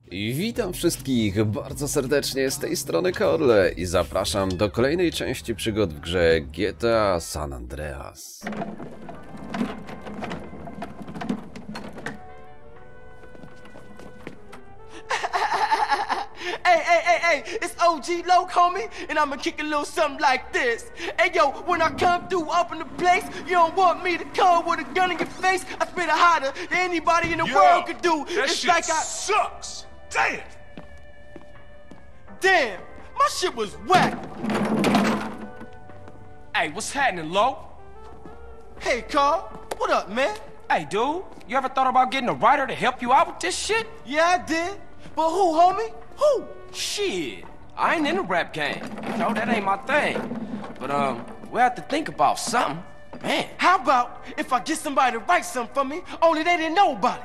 I witam wszystkich bardzo serdecznie z tej strony Korle i zapraszam do kolejnej części przygód w grze GTA San Andreas. Hey, it's OG Loc, homie, and I'ma kick a little something like this. Hey, yo, when I come through up in the place, you don't want me to come with a gun in your face. I spit it hotter than anybody in the world could do. That It's shit like sucks. Damn, my shit was whack. Hey, what's happening, Lo? Hey, Carl, what up, man? Hey, dude, you ever thought about getting a writer to help you out with this shit? Yeah, I did. But who, homie? Who? Shit, I ain't in the rap game. You know, that ain't my thing. But, we have to think about something. Man. How about if I get somebody to write something for me, only they didn't know about it?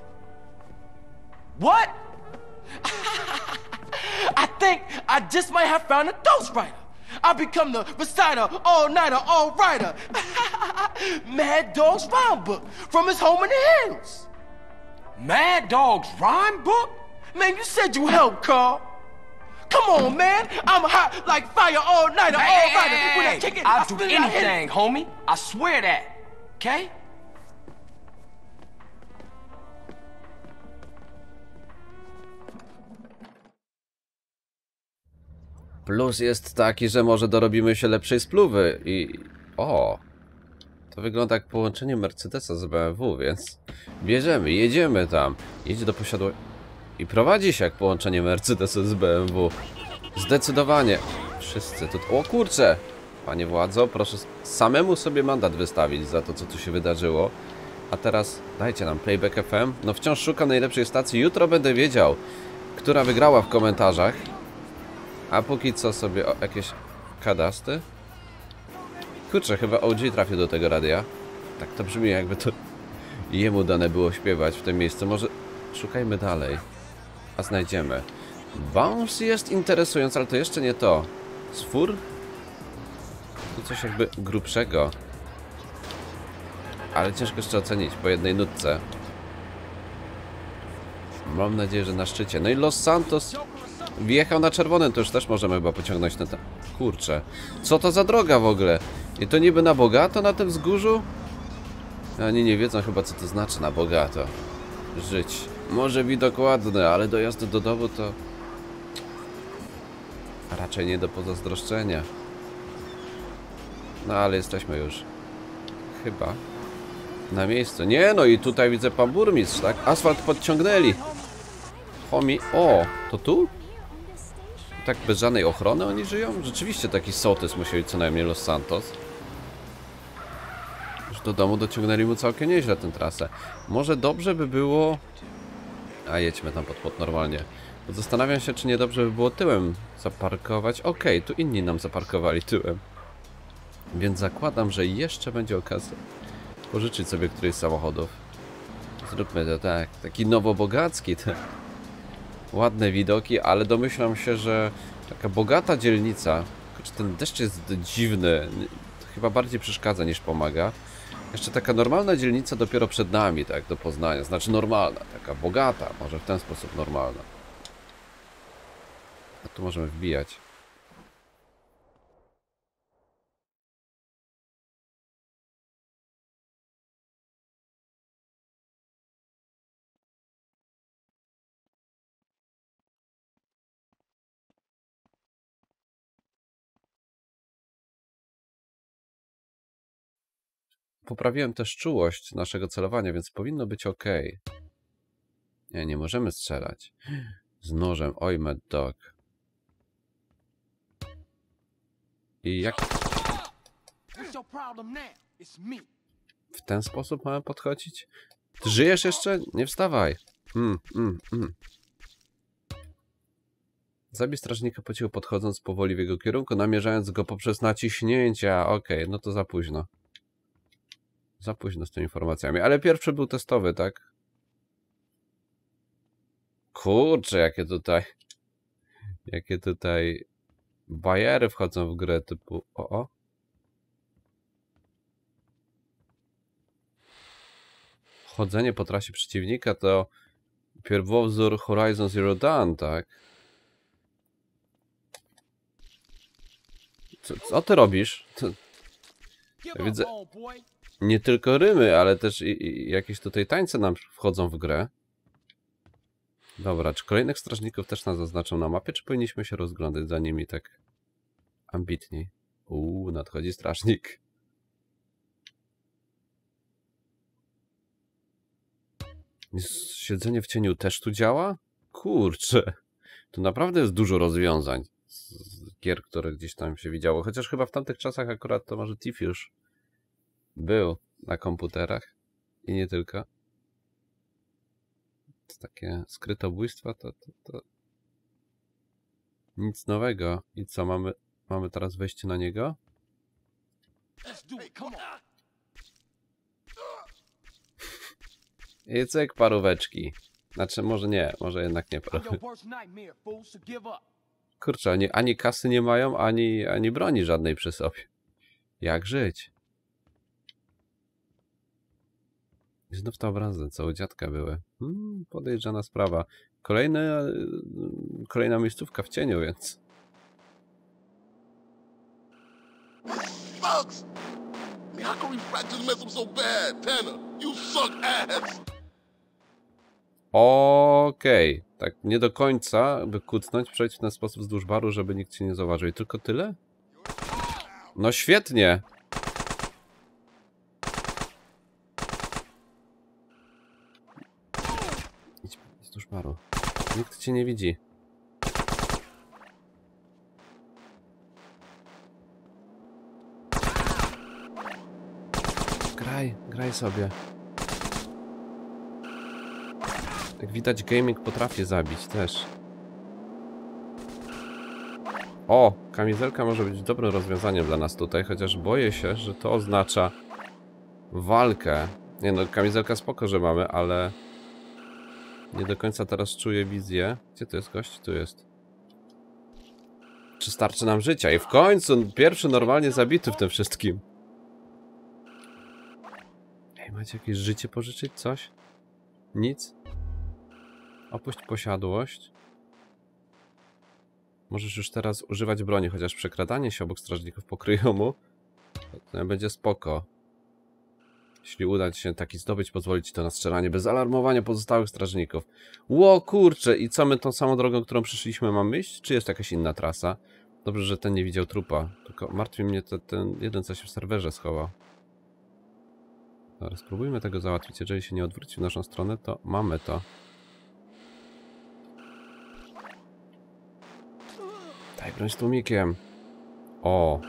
What? I think I just might have found a ghostwriter. I'll become the reciter, all-nighter, all-writer. Mad Dog's rhyme book from his home in the hills. Mad Dog's rhyme book? Man, you said you helped, Carl. Come on, man. I'm hot like fire, all-nighter, all-writer. When I kick it, I'll I do spit it, I hit it. anything, homie. I swear that. Okay? Plus jest taki, że może dorobimy się lepszej spluwy i... O! To wygląda jak połączenie Mercedesa z BMW, więc... Bierzemy, jedziemy tam. Jedź do posiadłości... I prowadzi się jak połączenie Mercedesa z BMW. Zdecydowanie. Wszyscy tu... O kurczę! Panie władzo, proszę samemu sobie mandat wystawić za to, co tu się wydarzyło. A teraz dajcie nam Playback FM. No wciąż szukam najlepszej stacji. Jutro będę wiedział, która wygrała w komentarzach. A póki co sobie jakieś kadasty. Kurczę, chyba OG trafił do tego radia. Tak to brzmi, jakby to jemu dane było śpiewać w tym miejscu. Może szukajmy dalej. A znajdziemy. Bounce jest interesujący, ale to jeszcze nie to. Swór? Tu coś jakby grubszego. Ale ciężko jeszcze ocenić po jednej nutce. Mam nadzieję, że na szczycie. No i Los Santos wjechał na czerwonym, to już też możemy chyba pociągnąć na ten... Kurczę. Co to za droga w ogóle? I to niby na bogato na tym wzgórzu? Oni nie wiedzą chyba, co to znaczy na bogato żyć. Może widok ładny, ale dojazdy do domu to... raczej nie do pozazdroszczenia. No ale jesteśmy już chyba na miejscu. Nie, no i tutaj widzę pan burmistrz, tak? Asfalt podciągnęli. Homie, o, to tu? Tak bez żadnej ochrony oni żyją? Rzeczywiście taki sołtys musieli co najmniej Los Santos. Już do domu dociągnęli mu całkiem nieźle tę trasę. Może dobrze by było... A jedźmy tam pod normalnie. Bo zastanawiam się, czy nie dobrze by było tyłem zaparkować. Okej, tu inni nam zaparkowali tyłem. Więc zakładam, że jeszcze będzie okazja pożyczyć sobie któryś z samochodów. Zróbmy to tak. Taki nowobogacki. Ładne widoki, ale domyślam się, że taka bogata dzielnica. Choć ten deszcz jest dziwny. Chyba bardziej przeszkadza niż pomaga. Jeszcze taka normalna dzielnica dopiero przed nami, tak, do poznania. Znaczy normalna, taka bogata. Może w ten sposób normalna. A tu możemy wbijać. Poprawiłem też czułość naszego celowania, więc powinno być ok. Nie, nie możemy strzelać. Z nożem. Oj, Mad Dog. I jak... W ten sposób mamy podchodzić? Ty żyjesz jeszcze? Nie wstawaj. Zabij strażnika po cichu podchodząc powoli w jego kierunku, namierzając go poprzez naciśnięcia. Okej, no to za późno. Za późno z tymi informacjami. Ale pierwszy był testowy, tak? Kurczę, jakie tutaj bajery wchodzą w grę typu... O. Chodzenie po trasie przeciwnika to Pierwowzór Horizon Zero Dawn, tak? Co ty robisz? Widzę nie tylko rymy, ale też i jakieś tutaj tańce nam wchodzą w grę. Dobra, czy kolejnych strażników też nas zaznaczą na mapie, czy powinniśmy się rozglądać za nimi tak ambitniej? Nadchodzi strażnik. Siedzenie w cieniu też tu działa? Kurczę, tu naprawdę jest dużo rozwiązań z gier, które gdzieś tam się widziało. Chociaż chyba w tamtych czasach akurat to może Thief już był na komputerach i nie tylko. To takie skrytobójstwa to nic nowego. I co, mamy teraz wejście na niego? I cyk, paróweczki. Znaczy, może nie, może jednak nie paróweczki. Kurczę, ani kasy nie mają, ani broni żadnej przy sobie. Jak żyć? I znów te obrazy, co u dziadka były. Podejrzana sprawa. Kolejna miejscówka w cieniu, więc... Okej. Tak nie do końca, by kucnąć, przejść w ten sposób wzdłuż baru, żeby nikt cię nie zauważył. I tylko tyle? No świetnie! Idź wzdłuż baru. Nikt cię nie widzi. Graj sobie. Jak widać, gaming potrafi zabić też. O, kamizelka może być dobrym rozwiązaniem dla nas tutaj, chociaż boję się, że to oznacza walkę. Nie no, kamizelka spoko, że mamy, ale nie do końca teraz czuję wizję. Gdzie to jest gość? Tu jest. Czy starczy nam życia? I w końcu pierwszy normalnie zabity w tym wszystkim. Ej, macie jakieś życie pożyczyć? Coś? Nic? Opuść posiadłość. Możesz już teraz używać broni, chociaż przekradanie się obok strażników pokryjomu to będzie spoko. Jeśli uda ci się taki zdobyć, pozwoli ci to na strzelanie bez alarmowania pozostałych strażników. Ło kurczę, i co my tą samą drogą, którą przyszliśmy, mamy iść? Czy jest jakaś inna trasa? Dobrze, że ten nie widział trupa. Tylko martwi mnie ten jeden, co się w serwerze schował. Dobra, spróbujmy tego załatwić. Jeżeli się nie odwróci w naszą stronę, to mamy to. Daj broń z tłumikiem. O.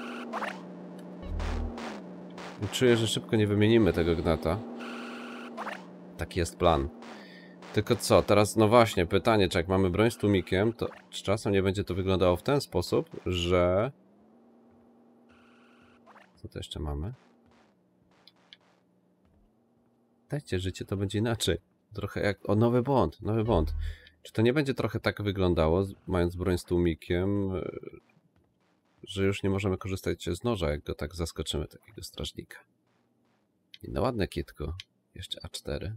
I czuję, że szybko nie wymienimy tego gnata. Taki jest plan. Tylko co, teraz no właśnie, pytanie, czy jak mamy broń z tłumikiem, to z czasem nie będzie to wyglądało w ten sposób, że... Co to jeszcze mamy? Dajcie życie, to będzie inaczej. Trochę jak... O, nowy błąd. Czy to nie będzie trochę tak wyglądało, mając broń z tłumikiem, że już nie możemy korzystać z noża, jak go tak zaskoczymy, takiego strażnika? I no ładne kitko. Jeszcze A4.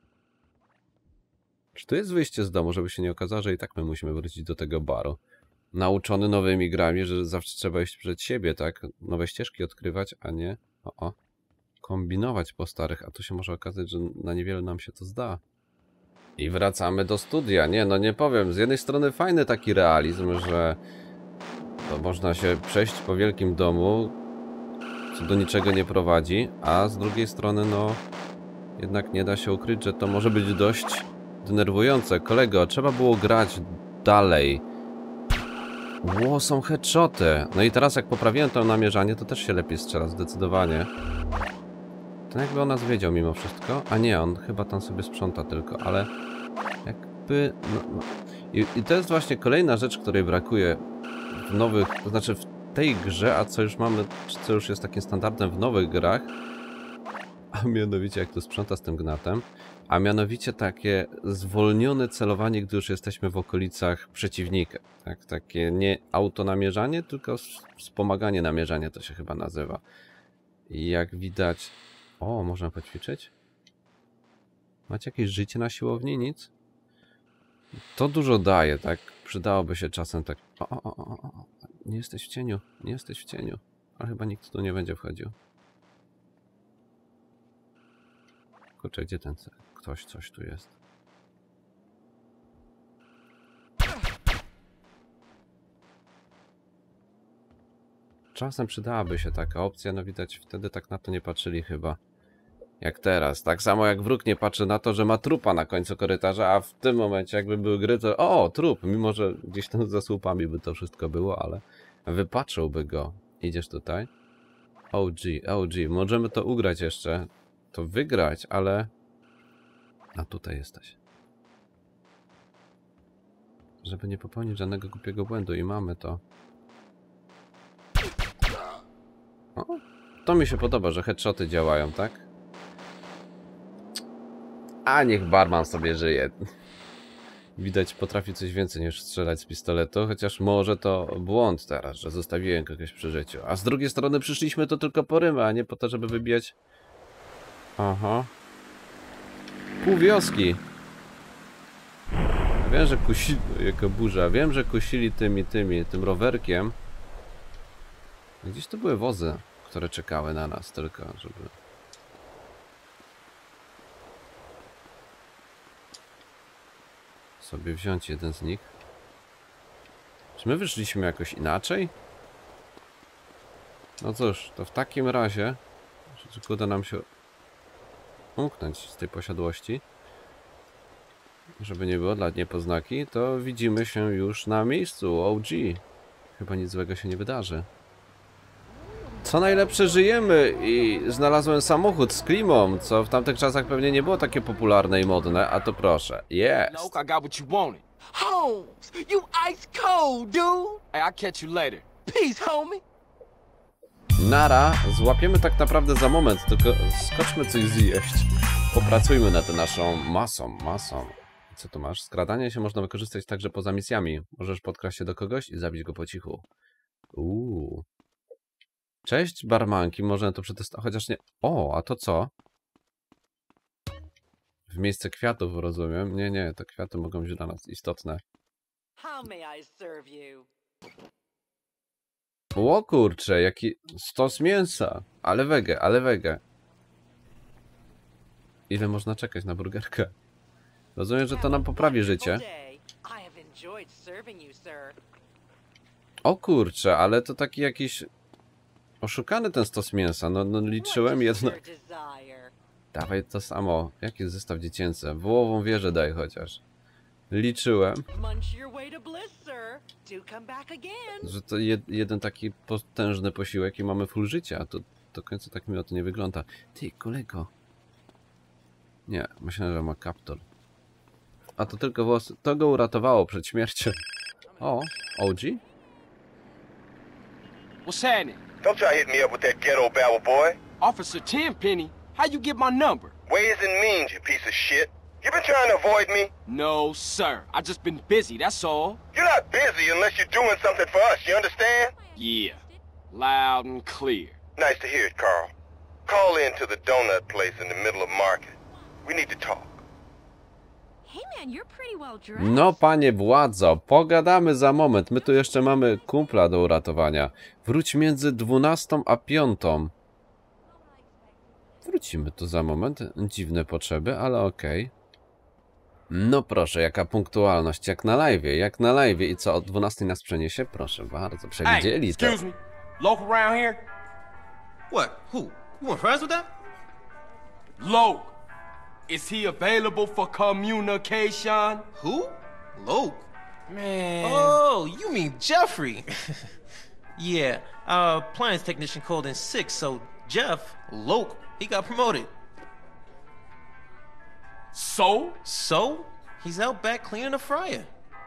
Czy tu jest wyjście z domu, żeby się nie okazało, że i tak my musimy wrócić do tego baru? Nauczony nowymi grami, że zawsze trzeba iść przed siebie, tak? Nowe ścieżki odkrywać, a nie... kombinować po starych, a tu się może okazać, że na niewiele nam się to zda. I wracamy do studia. Nie, no nie powiem. Z jednej strony fajny taki realizm, że to można się przejść po wielkim domu, co do niczego nie prowadzi, a z drugiej strony, no jednak nie da się ukryć, że to może być dość denerwujące. Kolego, trzeba było grać dalej. Ło, są headshoty. No i teraz jak poprawiłem to namierzanie, to też się lepiej strzela, zdecydowanie. To jakby o nas wiedział mimo wszystko. A nie, on chyba tam sobie sprząta tylko, ale jakby... No. I to jest właśnie kolejna rzecz, której brakuje w nowych... To znaczy w tej grze, a co już mamy, co już jest takim standardem w nowych grach, a mianowicie jak to sprząta z tym gnatem, a mianowicie takie zwolnione celowanie, gdy już jesteśmy w okolicach przeciwnika. Tak, takie nie autonamierzanie, tylko wspomaganie namierzania to się chyba nazywa. I jak widać... O, można poćwiczyć? Macie jakieś życie na siłowni? Nic? To dużo daje, tak? Przydałoby się czasem tak... O. Nie jesteś w cieniu, nie jesteś w cieniu. Ale chyba nikt tu nie będzie wchodził. Kurczę, gdzie ten cel? Ktoś, coś tu jest. Czasem przydałaby się taka opcja, no widać wtedy tak na to nie patrzyli chyba. Jak teraz. Tak samo jak wróg nie patrzy na to, że ma trupa na końcu korytarza, a w tym momencie jakby były gry, to o, trup, mimo że gdzieś tam za słupami by to wszystko było, ale wypatrzyłby go. Idziesz tutaj? OG, możemy to ugrać jeszcze, to wygrać, ale... A tutaj jesteś. Żeby nie popełnić żadnego głupiego błędu i mamy to. O, to mi się podoba, że headshoty działają, tak? A niech barman sobie żyje. Widać, potrafi coś więcej niż strzelać z pistoletu, chociaż może to błąd teraz, że zostawiłem kogoś przy życiu. A z drugiej strony przyszliśmy to tylko po rymę, a nie po to, żeby wybijać... Aha. Pół wioski. Wiem, że kusili... Jaka burza. Wiem, że kusili tym rowerkiem. Gdzieś to były wozy, które czekały na nas tylko, żeby... sobie wziąć jeden z nich. Czy my wyszliśmy jakoś inaczej? No cóż, to w takim razie, że uda nam się umknąć z tej posiadłości, żeby nie było dla niepoznaki, to widzimy się już na miejscu OG. Chyba nic złego się nie wydarzy. Co najlepsze, żyjemy i znalazłem samochód z klimą, co w tamtych czasach pewnie nie było takie popularne i modne, a to proszę, jest. Loke, I got what you wanted. Holmes, you ice cold, dude. Hey, I'll catch you later. Peace, homie. Nara, złapiemy tak naprawdę za moment, tylko skoczmy coś zjeść. Popracujmy nad naszą masą. Co tu masz? Skradanie się można wykorzystać także poza misjami. Możesz podkraść się do kogoś i zabić go po cichu. Cześć, barmanki, można to przetestować, chociaż nie... O, a to co? W miejsce kwiatów, rozumiem. Nie, to kwiaty mogą być dla nas istotne. O kurcze, jaki stos mięsa. Ale wege. Ile można czekać na burgerkę? Rozumiem, że to nam poprawi życie. O kurcze, ale to taki jakiś... Oszukany ten stos mięsa, no liczyłem jednak. Dawaj to samo. Jaki zestaw dziecięcy? Wołową wieżę daj chociaż. Liczyłem, że to jeden taki potężny posiłek i mamy full życia, a to do końca tak miło to nie wygląda. Ty, kolego. Nie, myślałem, że ma kaptur. A to tylko włosy. To go uratowało przed śmiercią. O, OG? What's happening? Don't try to hit me up with that ghetto babble, boy. Officer Tenpenny, how you get my number? Ways and means, you piece of shit. You been trying to avoid me? No, sir. I just been busy, that's all. You're not busy unless you're doing something for us, you understand? Yeah. Loud and clear. Nice to hear it, Carl. Call in to the donut place in the middle of market. We need to talk. No panie władzo, pogadamy za moment. My tu jeszcze mamy kumpla do uratowania. Wróć między 12 a 5. Wrócimy tu za moment. Dziwne potrzeby, ale okej. No proszę, jaka punktualność. Jak na live. I co, o 12 nas przeniesie? Proszę bardzo, przewidzieli to. Excuse me. Loke around here? What? Who? You want friends with that? Loke. Is he available for communication? Who? Loke? Man. Oh, you mean Jeffrey. Yeah, our appliance technician called in sick, so Jeff, Loke, he got promoted. So? So? He's out back cleaning the fryer.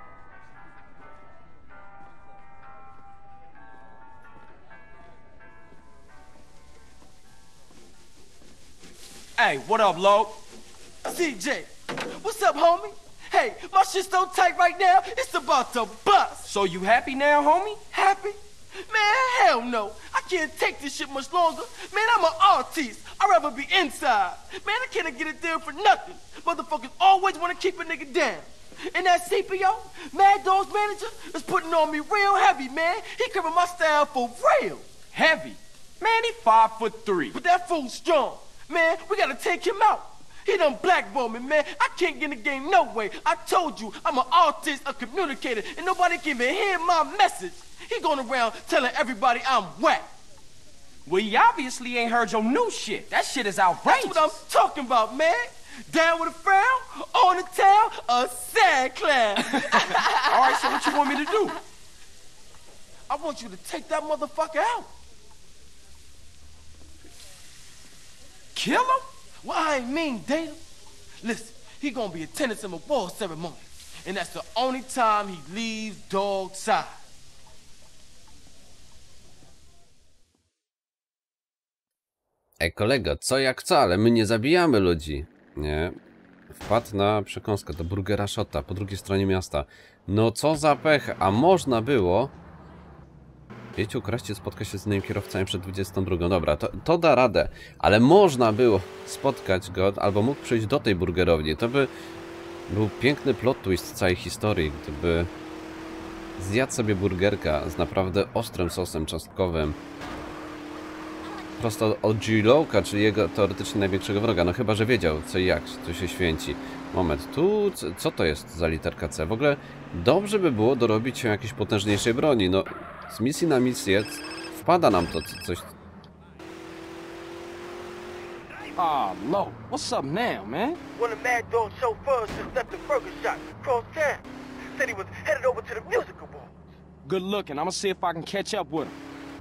Hey, what up, Loke? CJ, what's up, homie? Hey, my shit's so tight right now, it's about to bust. So you happy now, homie? Happy? Man, hell no. I can't take this shit much longer. Man, I'm an artist. I'd rather be inside. Man, I can't get a deal for nothing. Motherfuckers always want to keep a nigga down. And that CPO, Mad Dog's manager, is putting on me real heavy, man. He cribbing my style for real. Heavy. Man, he 5'3". But that fool's strong. Man, we gotta take him out. He done blackballed me, man. I can't get in the game no way. I told you, I'm an artist, a communicator, and nobody can even hear my message. He going around telling everybody I'm whack. Well, he obviously ain't heard your new shit. That shit is outrageous. That's what I'm talking about, man. Down with a frown, on the tail, a sad clown. All right, so what you want me to do? I want you to take that motherfucker out. Kill him? Well, I ain't mean date him. Listen, he gonna be attending some award ceremony. And that's the only time he leaves Dog's side. Ej, kolego, co jak co, ale my nie zabijamy ludzi. Nie. Wpadł na przekąskę do Burgera Shota po drugiej stronie miasta. No co za pech, a można było... Wiecie, ukraść i spotkać się z innymi kierowcami przed 22. Dobra, to da radę. Ale można było spotkać go, albo mógł przyjść do tej burgerowni. To by był piękny plot twist całej historii, gdyby zjadł sobie burgerka z naprawdę ostrym sosem czosnkowym. Prosto od G-Lowka, czyli jego teoretycznie największego wroga. No chyba, że wiedział co i jak, co się święci. Moment, tu co to jest za literka C? W ogóle dobrze by było dorobić się jakiejś potężniejszej broni. No, z misji na misję wpada nam to coś. Oh, Lo, what's up now, man? One of Mad Dog's chauffeurs just left the burger shop across town. Said he was headed over to the musical bar. Good looking. I'm gonna see if I can catch up with him.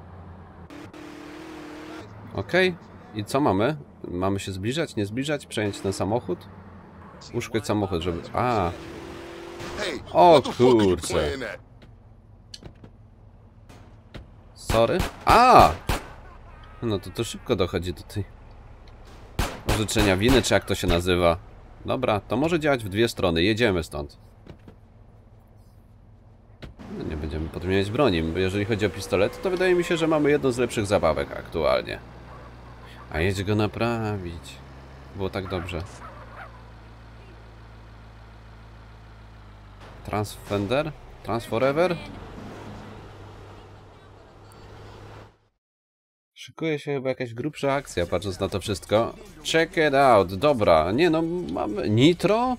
Okej. I co mamy? Mamy się zbliżać, nie zbliżać? Przejąć ten samochód? Uszkodzić samochód, żeby... A. O kurczę. Sorry? A! No to szybko dochodzi do tej... orzeczenia winy, czy jak to się nazywa. Dobra, to może działać w dwie strony. Jedziemy stąd. No nie będziemy podmieniać broni. Jeżeli chodzi o pistolet, to wydaje mi się, że mamy jedną z lepszych zabawek aktualnie. A jedź go naprawić. Było tak dobrze. Transfender? Transforever? Szykuje się chyba jakaś grubsza akcja, patrząc na to wszystko. Check it out. Dobra, nie no, mamy... Nitro?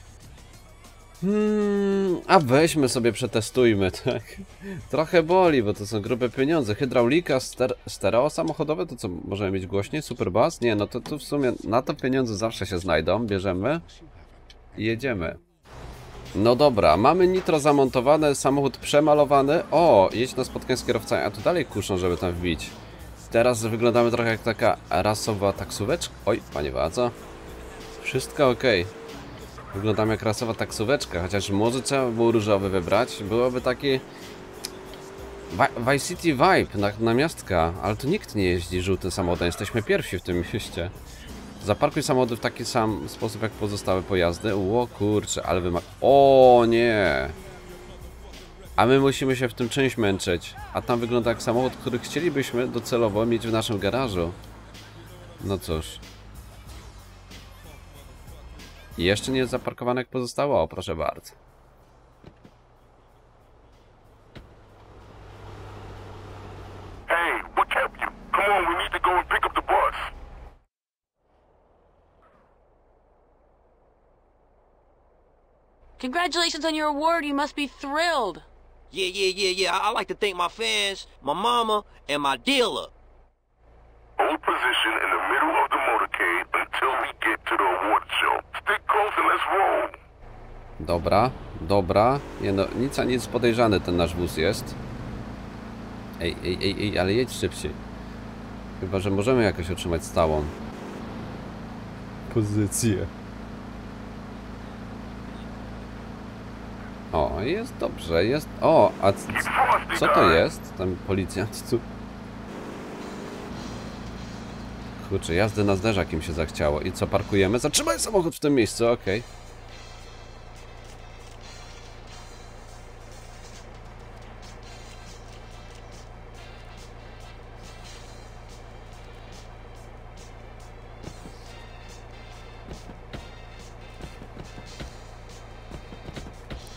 A weźmy sobie, przetestujmy, tak? Trochę boli, bo to są grube pieniądze. Hydraulika, stereo samochodowe, to co, możemy mieć głośniej? Superbass? Nie, no to tu w sumie na to pieniądze zawsze się znajdą. Bierzemy i jedziemy. No dobra, mamy nitro zamontowane, samochód przemalowany. O, jedź na spotkanie z kierowcami, a tu dalej kuszą, żeby tam wbić. Teraz wyglądamy trochę jak taka rasowa taksóweczka. Oj, panie władzo. Wszystko ok. Wyglądamy jak rasowa taksóweczka, chociaż może trzeba było różowy wybrać. Byłoby taki... Vice City vibe na miastka, ale tu nikt nie jeździ żółtym samochodem. Jesteśmy pierwsi w tym mieście. Zaparkuj samochody w taki sam sposób jak pozostałe pojazdy. Ło kurczę, ale wy ma... O nie! A my musimy się w tym czymś męczyć. A tam wygląda jak samochód, który chcielibyśmy docelowo mieć w naszym garażu. No cóż. I jeszcze nie jest zaparkowane jak pozostało. O, proszę bardzo. Hey, what kept you? Come on, we need to go and pick up the bus. Congratulations on your award. You must be thrilled. Yeah. I like to thank my fans, my mama, and my dealer. Hold position in the middle of the motorcade until we get to the award show. Stick close and let's roll. Dobra. Nie no, nic a nic podejrzany ten nasz wóz jest. Ej, ale jedź szybciej. Chyba, że możemy jakoś otrzymać stałą pozycję. O, jest dobrze, jest... O, a co to jest? Ten policjant tu... Kurczę, jazdy na zderzak im się zachciało. I co, parkujemy? Zatrzymaj samochód w tym miejscu, okej.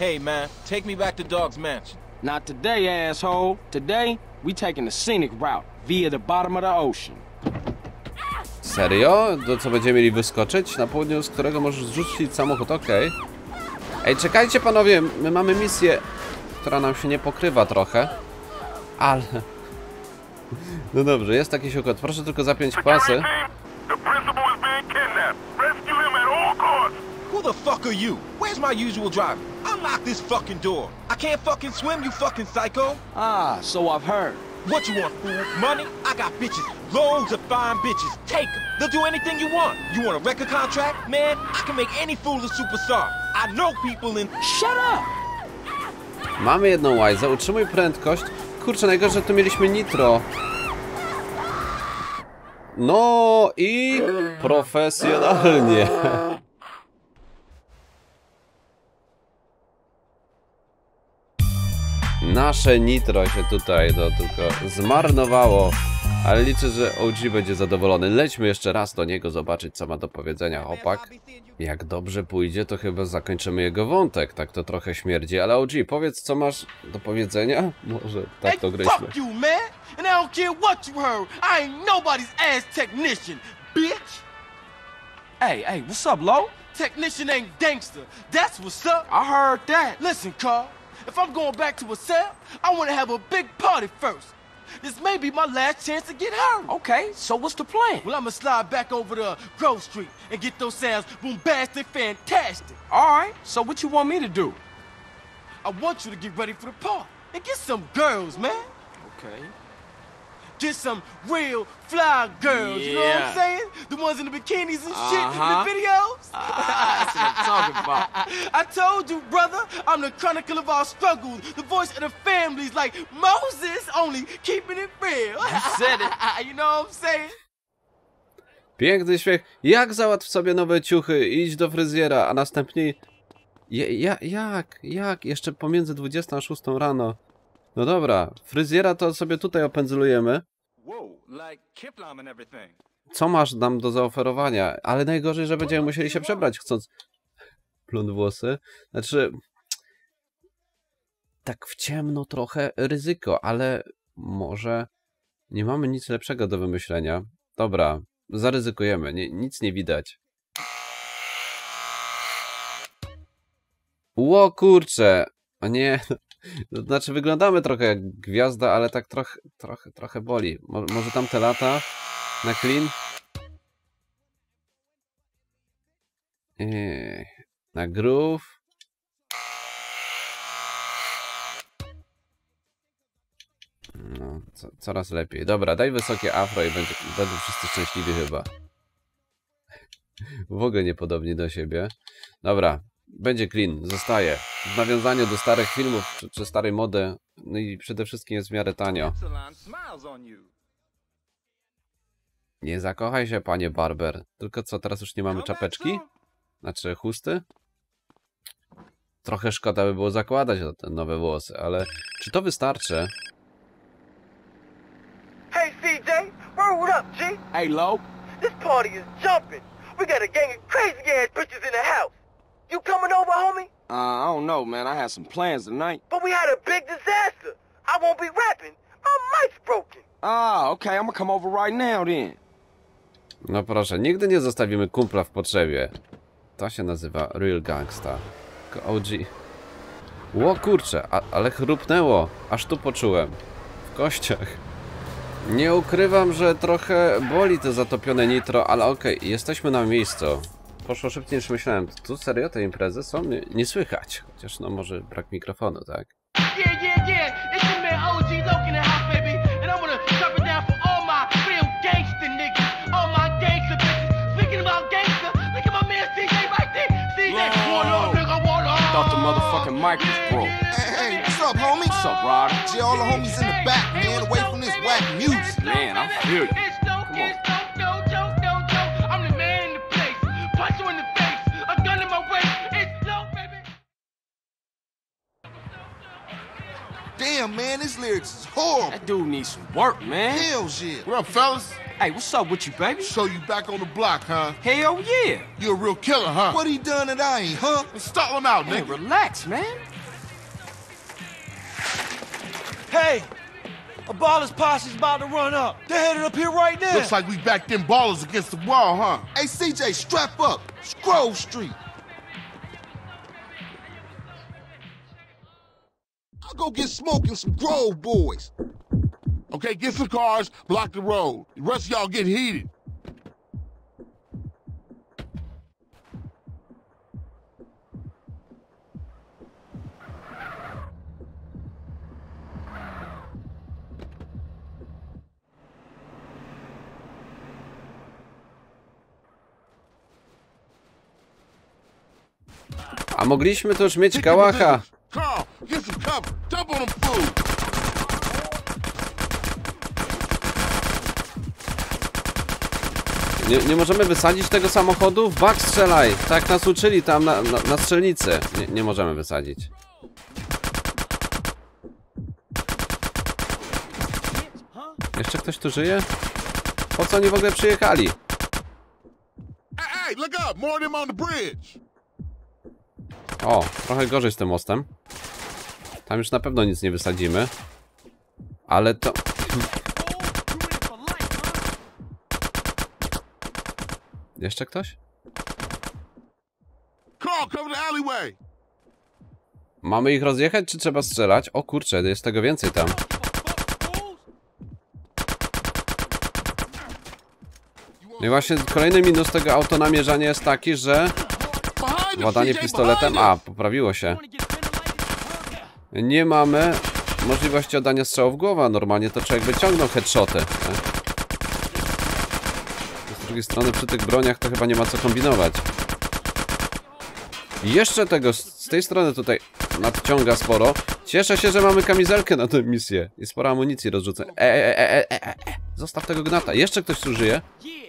Hey, man, take me back to Dog's Mansion. Not today, asshole. Today, we taking the scenic route via the bottom of the ocean. Serio? To co, będziemy mieli wyskoczyć? Na południu, z którego możesz zrzucić samochód, okej. Ej, czekajcie panowie, my mamy misję, która nam się nie pokrywa trochę. Ale... No dobrze, jest jakiś układ. Proszę tylko zapiąć pasy. The principal is being kidnapped. Rescue him at all costs. Who the fuck are you? Where's my usual driver? Unlock this fucking door. I can't fucking swim, you fucking psycho. Ah, so I've heard. What you want, fool? Money? I got bitches. Loads of fine bitches. Take them. They'll do anything you want. You want a record contract? Man, I can make any fool a superstar. I know people in... Shut up! Mamy jedną łajzę, utrzymuj prędkość. Kurczę, najgorsze, że tu mieliśmy nitro. No i profesjonalnie. Nasze nitro się tutaj tylko zmarnowało. Ale liczę, że OG będzie zadowolony. Lećmy jeszcze raz do niego zobaczyć, co ma do powiedzenia chłopak. Jak dobrze pójdzie, to chyba zakończymy jego wątek. Tak to trochę śmierdzi, ale OG, powiedz, co masz do powiedzenia? Może tak to gryźmy. Fuck you, man! And I don't care what you heard. I ain't nobody's ass technician, bitch! Hey, what's up, Lo? Technician ain't gangster. That's what's up. I heard that. Listen, Carl. If I'm going back to a cell, I want to have a big party first. This may be my last chance to get her. Okay, so what's the plan? Well, I'ma slide back over to Grove Street and get those sounds bombastic, fantastic. All right, so what you want me to do? I want you to get ready for the party and get some girls, man. Okay. Get some real fly girls, you know what I'm saying? The ones in the bikinis and shit in the videos. That's what I'm talking about. I told you, brother, I'm the chronicle of our struggles, the voice of the families, like Moses, only keeping it real. You said it. You know what I'm saying? Piękny śmiech. Jak załatw sobie nowe ciuchy, idź do fryzjera, a następnie... Jak? Jeszcze pomiędzy 20 a 6 rano. No dobra, fryzjera to sobie tutaj opędzlujemy. Co masz nam do zaoferowania? Ale najgorzej, że będziemy musieli się przebrać, chcąc... Blond włosy. Znaczy... Tak w ciemno trochę ryzyko, ale może... Nie mamy nic lepszego do wymyślenia. Dobra, zaryzykujemy, nic nie widać. Ło kurcze! O nie... Znaczy wyglądamy trochę jak gwiazda, ale tak trochę boli. Może tamte lata na clean? Na groove? No, coraz lepiej. Dobra, daj wysokie afro i będą wszyscy szczęśliwi chyba. W ogóle niepodobni do siebie. Dobra. Będzie clean, zostaje. W nawiązaniu do starych filmów, czy starej mody. No i przede wszystkim jest w miarę tanio. Nie zakochaj się, panie barber. Tylko co, teraz już nie mamy czapeczki? Znaczy chusty? Trochę szkoda by było zakładać te nowe włosy, ale czy to wystarczy? Hey, CJ, word up, G. Hey, Lo. This party is jumping. We got a gang of crazy ass bitches in the house. You coming over, homie? I don't know, man. I had some plans tonight. But we had a big disaster. I won't be rapping. My mic's broken. Ah, okay. I'm gonna come over right now, then. No proszę, nigdy nie zostawimy kumpla w potrzebie. To się nazywa Real Gangsta. OG. Ło kurczę, ale chrupnęło. Aż tu poczułem. W kościach. Nie ukrywam, że trochę boli to zatopione nitro, ale okej, jesteśmy na miejscu. Poszło szybciej niż myślałem. Tu serio te imprezy są? Nie słychać. Chociaż no może brak mikrofonu, tak? Yeah. It's your man OG Loke in the house, baby. And I'm gonna drop it down for all my real gangster niggas. All my gangster bitches. Speaking about gangster, look at my man CJ right there. CJ, what up, nigga, what up? Thought the motherfucking mic was broke. Hey, what's up, homie? What's up, Rod? Gee, all the homies in the back, man, away from this whack music. Man, I feel you. Damn, man, this lyrics is horrible. That dude needs some work, man. Hell shit. What up, fellas? Hey, what's up with you, baby? So you back on the block, huh? Hell yeah. You a real killer, huh? What he done that I ain't, huh? Let's stall him out, Hey, nigga. relax, man. Hey! A baller's posse's about to run up. They're headed up here right now. Looks like we backed them ballers against the wall, huh? Hey, CJ, strap up. It's Grove Street. I'll go get smoking some Grove boys. Okay, get some cars, block the road. The rest of y'all get heated. A mogliśmy to już mieć kałacha. Carl, get some cover. Dump on them fools. Nie możemy wysadzić tego samochodu? W bak strzelaj! Tak nas uczyli tam na strzelnicy. Nie możemy wysadzić. Jeszcze ktoś tu żyje? Po co oni w ogóle przyjechali? Hey, look up. More of them on the bridge. O, trochę gorzej z tym mostem. Tam już na pewno nic nie wysadzimy. Ale to... Jeszcze ktoś? Carl, cover the alleyway. Mamy ich rozjechać, czy trzeba strzelać? O kurczę, jest tego więcej tam. No i właśnie kolejny minus tego autonamierzania jest taki, że władanie pistoletem... A, poprawiło się. Nie mamy możliwości oddania strzału w głowę. Normalnie to człowiek wyciągnął headshoty. Z drugiej strony przy tych broniach to chyba nie ma co kombinować. Jeszcze tego z tej strony tutaj nadciąga sporo. Cieszę się, że mamy kamizelkę na tę misję. I sporo amunicji rozrzucę. Zostaw tego gnata. Jeszcze ktoś tu żyje?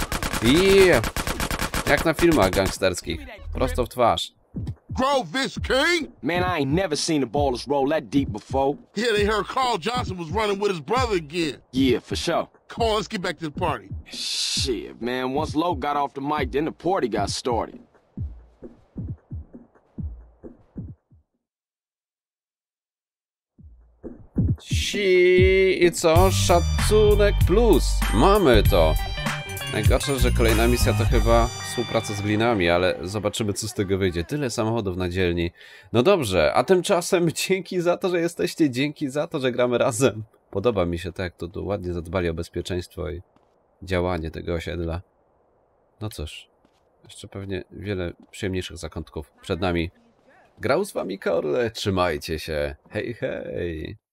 Jak na filmach gangsterskich. Prosto w twarz. Grove this king? Man, I ain't never seen the ballers roll that deep before. Yeah, they heard Carl Johnson was running with his brother again. Yeah, for sure. Come on, let's get back to the party. Shit, man, once Loke got off the mic, then the party got started. I co? Szacunek plus. Mamy to. Najgorsze, że kolejna misja to chyba współpraca z glinami, ale zobaczymy, co z tego wyjdzie. Tyle samochodów na dzielni. No dobrze, a tymczasem dzięki za to, że jesteście, dzięki za to, że gramy razem. Podoba mi się tak, to tu ładnie zadbali o bezpieczeństwo i działanie tego osiedla. No cóż, jeszcze pewnie wiele przyjemniejszych zakątków przed nami. Grał z wami Korle, trzymajcie się. Hej, hej.